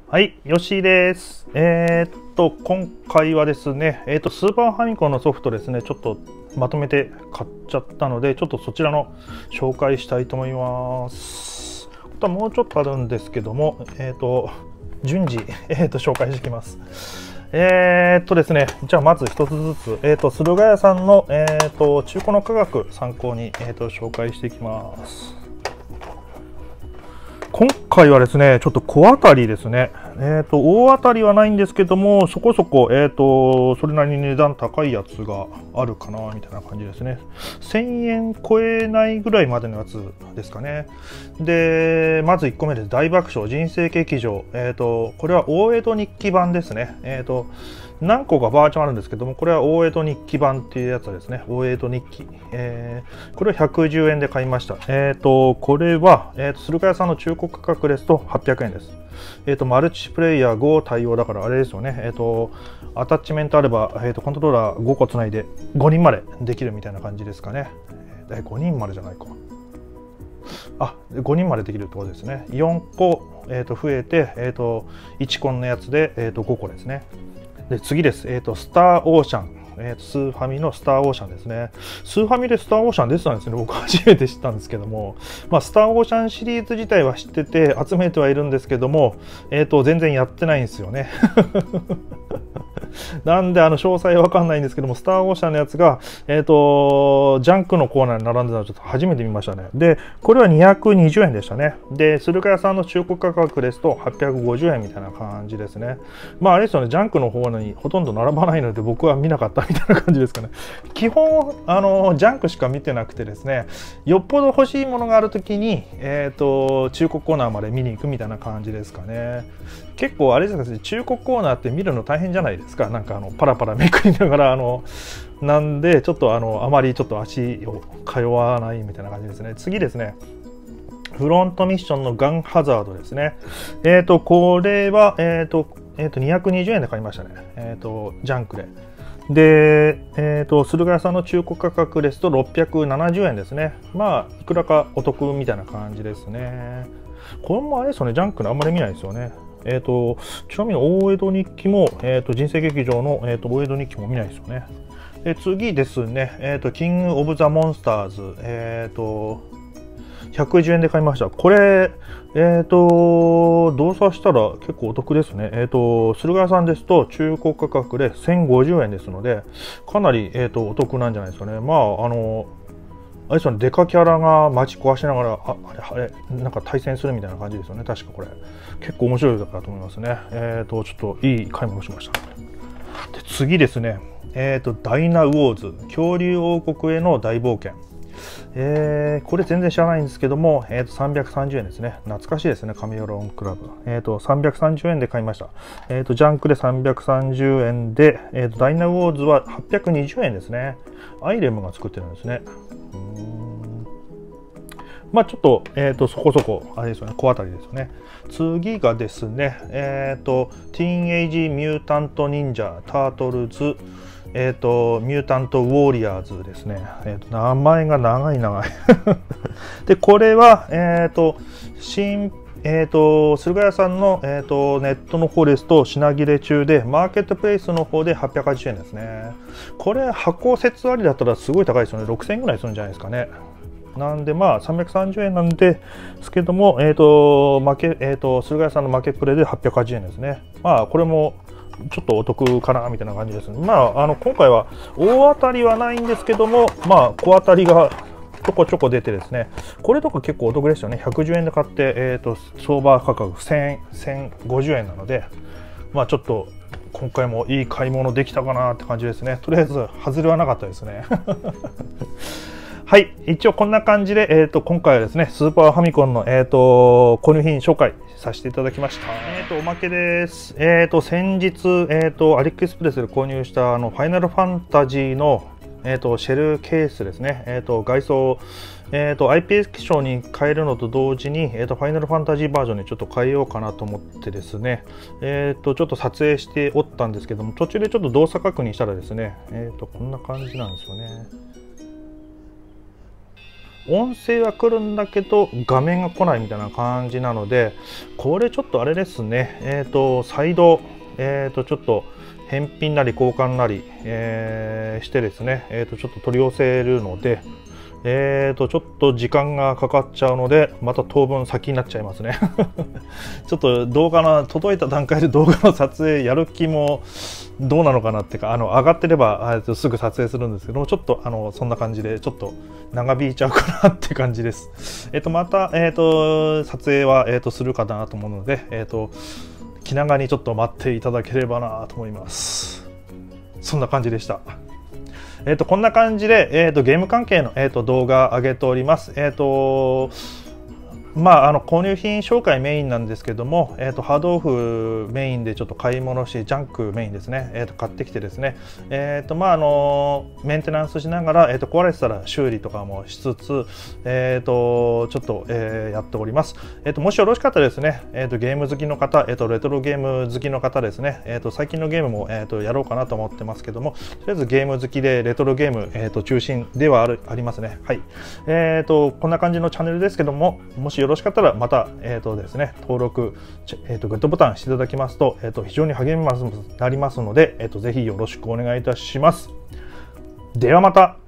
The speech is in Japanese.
はい、よしです。今回はですね、スーパーファミコンのソフトですね、ちょっとまとめて買っちゃったので、ちょっとそちらの紹介したいと思います。あとはもうちょっとあるんですけども、順次、紹介していきます。ですね、じゃあまず一つずつ、駿河屋さんの、中古の価格参考に、紹介していきます。今回はですね、ちょっと小当たりですね。大当たりはないんですけども、そこそこ、それなりに値段高いやつがあるかな、みたいな感じですね。1000円超えないぐらいまでのやつですかね。で、まず1個目です。大爆笑人生劇場。これは大江戸日記版ですね。何個かバージョンあるんですけども、これは大江戸日記版っていうやつですね。大江戸日記。これは110円で買いました。これは、駿河屋さんの中古価格ですと800円です。マルチプレイヤー5対応だからあれですよね。アタッチメントあれば、コントローラー5個つないで5人までできるみたいな感じですかね。5人までじゃないか。5人までできるってことですね。4個、増えて、1コンのやつで、5個ですね。で次です。スターオーシャン。スーファミのスターオーシャンですね。スーファミでスターオーシャン出てたんですね。僕初めて知ったんですけども、スターオーシャンシリーズ自体は知ってて集めてはいるんですけども、全然やってないんですよね。なんで詳細わかんないんですけども、スターオーシャンのやつが、ジャンクのコーナーに並んでたのちょっと初めて見ましたね。で、これは220円でしたね。で、駿河屋さんの中古価格ですと850円みたいな感じですね。あれですよね、ジャンクの方にほとんど並ばないので僕は見なかったみたいな感じですかね。基本、ジャンクしか見てなくてですね、よっぽど欲しいものがあるときに、中古コーナーまで見に行くみたいな感じですかね。結構あれですね、中古コーナーって見るの大変じゃないですか。なんかパラパラめくりながらなんでちょっとあまりちょっと足を通わないみたいな感じですね。次ですね。フロントミッションのガンハザードですね。これは220円で買いましたね。ジャンクで。で、駿河屋さんの中古価格ですと670円ですね。いくらかお得みたいな感じですね。これもあれですよね、ジャンクであんまり見ないですよね。ちなみに大江戸日記も、人生劇場の、大江戸日記も見ないですよね。次ですね、キングオブザモンスターズ、110円で買いました。これ、動作したら結構お得ですね。駿河屋さんですと中古価格で1050円ですので、かなり、お得なんじゃないですかね。あれですよね、デカキャラが街壊しながら、あれ、なんか対戦するみたいな感じですよね。確かこれ。結構面白いだからと思いますね。ちょっといい買い物しました。で次ですね、ダイナウォーズ、恐竜王国への大冒険。これ全然知らないんですけども、330円ですね。懐かしいですね、カメロンクラブ。330円で買いました。ジャンクで330円で、ダイナウォーズは820円ですね。アイレムが作ってるんですね。ちょっと、そこそこ、あれですよね、小当たりですよね。次がですね、ティーンエイジ・ミュータント・ニンジャー・タートルズ、ミュータント・ウォーリアーズですね。名前が長い。で、これは、駿河屋さんの、ネットの方ですと品切れ中で、マーケットプレイスの方で880円ですね。これ、箱節ありだったらすごい高いですよね。6000円ぐらいするんじゃないですかね。なんで330円なんですけども、駿河屋さんのマーケットプレイで880円ですね。これもちょっとお得かなみたいな感じですね。今回は大当たりはないんですけども、小当たりがちょこちょこ出てですね、これとか結構お得ですよね。110円で買って、相場価格1050円なので、ちょっと今回もいい買い物できたかなって感じですね。とりあえず外れはなかったですね。はい。一応こんな感じで、今回はですね、スーパーファミコンの、購入品紹介させていただきました。おまけです。先日、アリエクスプレスで購入したファイナルファンタジーの、シェルケースですね。外装、IPS 機種に変えるのと同時に、ファイナルファンタジーバージョンにちょっと変えようかなと思ってですね、ちょっと撮影しておったんですけども、途中でちょっと動作確認したらですね、こんな感じなんですよね。 音声は来るんだけど画面が来ないみたいな感じなので、これちょっとあれですね、再度、ちょっと返品なり交換なり、してですね、ちょっと取り寄せるので、ちょっと時間がかかっちゃうので、また当分先になっちゃいますね。ちょっと動画の届いた段階で動画の撮影やる気もどうなのかなっていうか、上がってればすぐ撮影するんですけども、ちょっとそんな感じでちょっと長引いちゃうかなって感じです。また撮影はするかなと思うので、気長にちょっと待っていただければなと思います。そんな感じでした。こんな感じで、ゲーム関係の、動画上げております。購入品紹介メインなんですけども、ハードオフメインでちょっと買い物し、ジャンクメインですね、買ってきてですね、メンテナンスしながら、壊れてたら修理とかもしつつ、ちょっと、やっております。もしよろしかったらですね、ゲーム好きの方、レトロゲーム好きの方ですね、最近のゲームも、やろうかなと思ってますけども、とりあえずゲーム好きでレトロゲーム、中心ではありますね。はい。こんな感じのチャンネルですけども、もしよろしかったらまた、ですね、登録、グッドボタンしていただきますと、非常に励みになりますので、ぜひよろしくお願いいたします。ではまた。